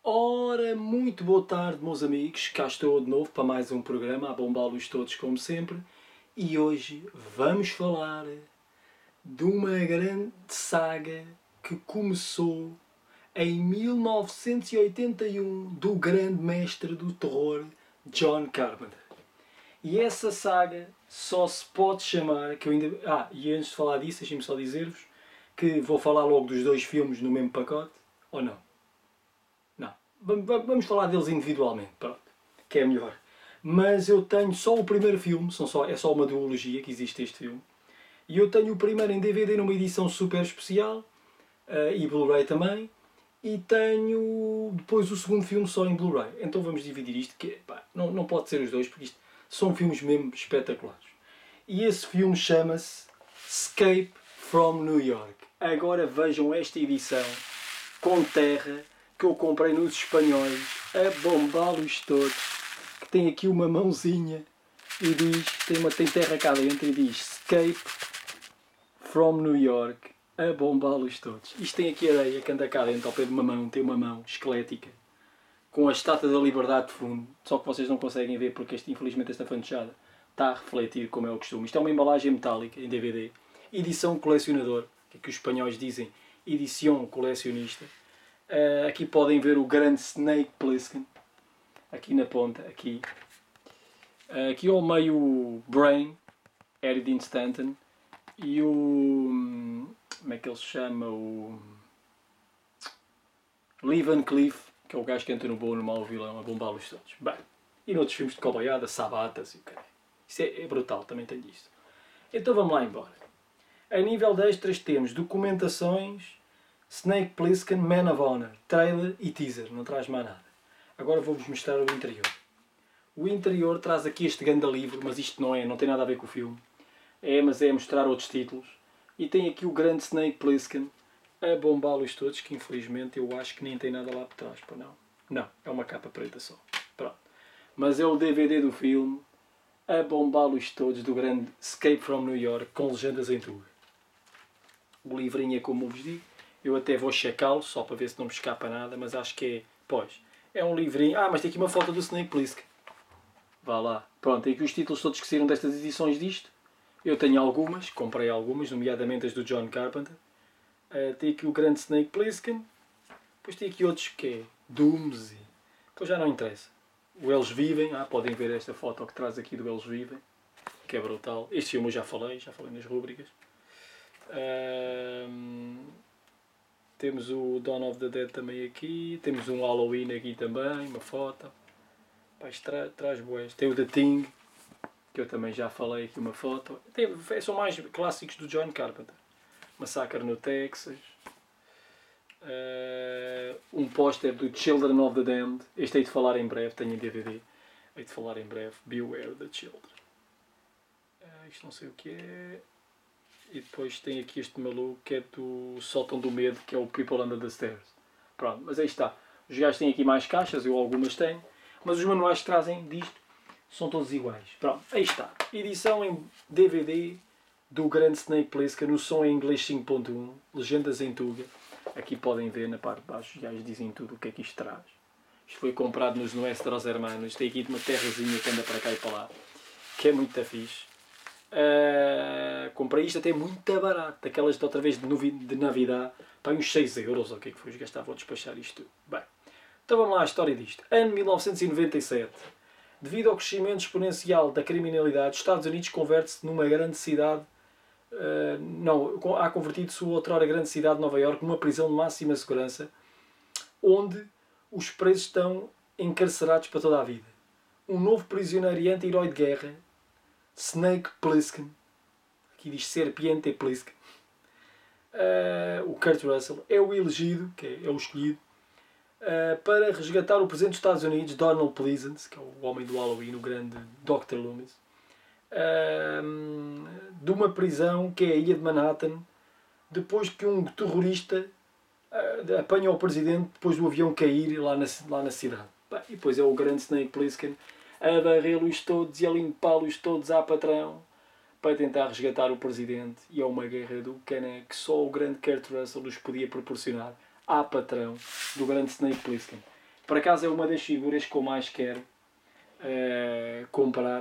Ora, muito boa tarde, meus amigos. Cá estou de novo para mais um programa, a bombá-los todos como sempre. E hoje vamos falar de uma grande saga que começou em 1981 do grande mestre do terror, John Carpenter. E essa saga só se pode chamar, que eu ainda... e antes de falar disso, deixem-me só dizer-vos que vou falar logo dos dois filmes no mesmo pacote, ou não? Não. Vamos falar deles individualmente, pronto, que é melhor. Mas eu tenho só o primeiro filme, é só uma duologia que existe este filme. E eu tenho o primeiro em DVD numa edição super especial, e Blu-ray também. E tenho depois o segundo filme só em Blu-ray. Então vamos dividir isto, que não pode ser os dois, porque isto são filmes mesmo espetaculares. E esse filme chama-se Escape from New York. Agora vejam esta edição com terra que eu comprei nos espanhóis, a bombá-los todos, que tem aqui uma mãozinha e diz, tem terra cá dentro e diz Escape from New York, a bombá-los todos. Isto tem aqui areia que anda cá dentro, ao pé de uma mão, tem uma mão esquelética, com a Estátua da Liberdade de fundo, só que vocês não conseguem ver porque infelizmente esta fantochada está a refletir como é o costume. Isto é uma embalagem metálica em DVD, edição colecionador, que os espanhóis dizem edição colecionista. Aqui podem ver o grande Snake Plissken, aqui na ponta, aqui. Aqui ao meio o Brain, Harry Dean Stanton, e o... como é que ele se chama? O... Lee Van Cleef, que é o gajo que entra no bom, no mau vilão, a bombá-los todos. Bem, e noutros filmes de cowboyada, Sabatas e o caralho. Isso é brutal, também tenho isto. Então vamos lá embora. A nível de extras temos documentações, Snake Plissken, Man of Honor, trailer e teaser, não traz mais nada. Agora vou-vos mostrar o interior. O interior traz aqui este grande livro, mas isto não tem nada a ver com o filme. Mas é mostrar outros títulos. E tem aqui o grande Snake Plissken a bombá-los todos, que infelizmente eu acho que nem tem nada lá por trás, pô, não. Não, é uma capa preta só. Pronto. Mas é o DVD do filme a bombá-los todos do grande Escape from New York com legendas em tuga. O livrinho é como vos digo. Eu até vou checá-lo, só para ver se não me escapa nada, mas acho que é um livrinho. Mas tem aqui uma foto do Snake Plissken. Vá lá. Pronto, tem aqui os títulos todos que saíram destas edições disto. Eu tenho algumas, comprei algumas, nomeadamente as do John Carpenter. Tem aqui o grande Snake Plissken. Depois tem aqui outros que é Dooms, que já não interessa. O Eles Vivem, podem ver esta foto que traz aqui do Eles Vivem, que é brutal. Este filme eu já falei nas rubricas. Temos o Dawn of the Dead também aqui, temos um Halloween aqui também, uma foto. Traz boas. Tem o The Thing, que eu também já falei aqui, uma foto. São mais clássicos do John Carpenter. Massacre no Texas. Um póster do Children of the Damned. Este hei de falar em breve, tenho em DVD. Hei de falar em breve. Beware the Children. Isto não sei o que é. E depois tem aqui este maluco que é do Sótão do Medo, que é o People Under the Stairs. Pronto, mas aí está. Os gajos têm aqui mais caixas, eu algumas tenho. Mas os manuais que trazem disto são todos iguais. Pronto, aí está. Edição em DVD do grande Snake Plissken, no som em inglês 5.1, legendas em tuga. Aqui podem ver na parte de baixo, os gajos dizem tudo o que é que isto traz. Isto foi comprado nos Nuestros Hermanos. Tem aqui de uma terrazinha que anda para cá e para lá, que é muito fixe. Comprei isto até muito barato, daquelas de outra vez de Navidad, para uns 6 euros, ou o que é que foi, gastavam a despachar isto tudo. Bem, então vamos lá à história disto. Ano 1997, devido ao crescimento exponencial da criminalidade, os Estados Unidos converte-se numa grande cidade, há convertido sua outrora grande cidade de Nova Iorque numa prisão de máxima segurança, onde os presos estão encarcerados para toda a vida. Um novo prisioneiro e anti-herói de guerra, Snake Plissken, aqui diz Serpiente Plissken, o Kurt Russell, é o elegido, que é o escolhido, para resgatar o presidente dos Estados Unidos, Donald Pleasence, que é o homem do Halloween, o grande Dr. Loomis, de uma prisão que é a Ilha de Manhattan, depois que um terrorista apanha o presidente depois do avião cair lá na cidade. E depois é o grande Snake Plissken a varrê-los todos e a limpá-los todos à patrão para tentar resgatar o presidente. E é uma guerra do cané que só o grande Kurt Russell nos podia proporcionar à patrão do grande Snake Plissken. Por acaso é uma das figuras que eu mais quero comprar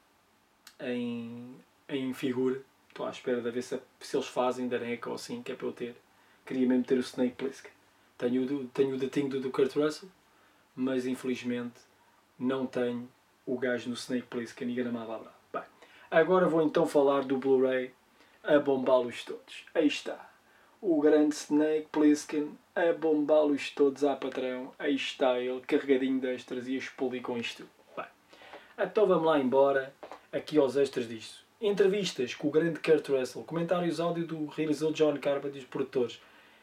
em figura. Estou à espera de ver se eles fazem da NECA ou assim, que é para eu ter. Queria mesmo ter o Snake Plissken. Tenho o datinho do Kurt Russell, mas infelizmente não tenho o gajo no Snake Plissken e gramava bravo. Bem, agora vou então falar do Blu-ray a bombá-los todos. Aí está. O grande Snake Plissken a bombá-los todos à patrão. Aí está ele, carregadinho de extras e a explodir com isto tudo. Bem, então vamos lá embora, aqui aos extras disto. Entrevistas com o grande Kurt Russell, comentários áudio do realizador John Carpenter e dos produtores,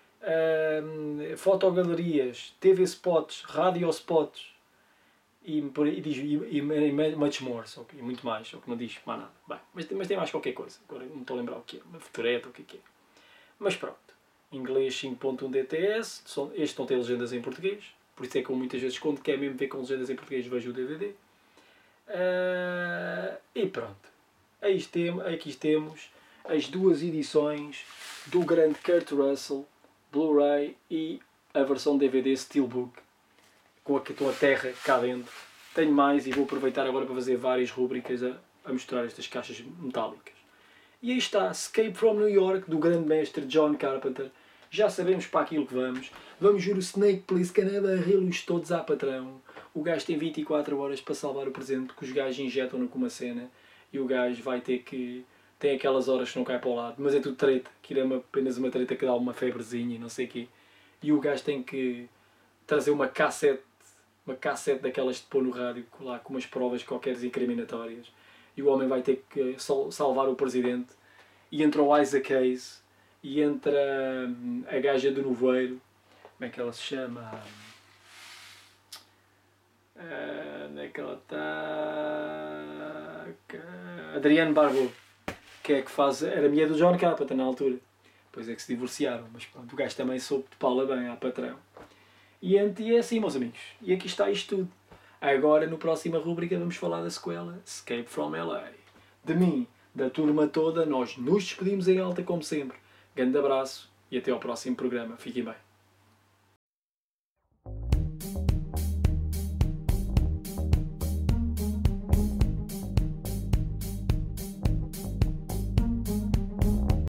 fotogalerias, TV spots, radio spots e much more, só que, e muito mais, só que não diz mais nada. Bem, mas tem mais qualquer coisa, agora não estou a lembrar o que é, uma futureta, o que é. Mas pronto, inglês 5.1 DTS, este não tem legendas em português, por isso é que eu muitas vezes quando quer mesmo ver com legendas em português vejo o DVD. E pronto, aqui temos as duas edições do grande Kurt Russell, Blu-ray e a versão DVD Steelbook, com a terra cá dentro. Tenho mais e vou aproveitar agora para fazer várias rubricas a mostrar estas caixas metálicas. E aí está, Escape from New York, do grande mestre John Carpenter. Já sabemos para aquilo que vamos. Vamos ver o Snake Plissken a barrê-los todos à patrão. O gajo tem 24 horas para salvar o presente, que os gajos injetam-no com uma cena. E o gajo vai ter que... Tem aquelas horas que não cai para o lado. Mas é tudo treta. Que é apenas uma treta que dá uma febrezinha e não sei o quê. E o gajo tem que trazer uma cassete daquelas de pôr no rádio, lá, com umas provas qualquer incriminatórias. E o homem vai ter que salvar o presidente. E entra o Isaac Hayes. E entra a gaja do Noveiro. Como é que ela se chama? Onde é que ela está? Adriane Barbeau. Que é que faz... Era mulher do John Carpenter na altura. Depois é que se divorciaram. Mas pronto, o gajo também soube de pala bem à patrão. E é assim, meus amigos. E aqui está isto tudo. Agora, no próxima rubrica, vamos falar da sequela Escape from LA. De mim, da turma toda, nós nos despedimos em alta como sempre. Grande abraço e até ao próximo programa. Fiquem bem.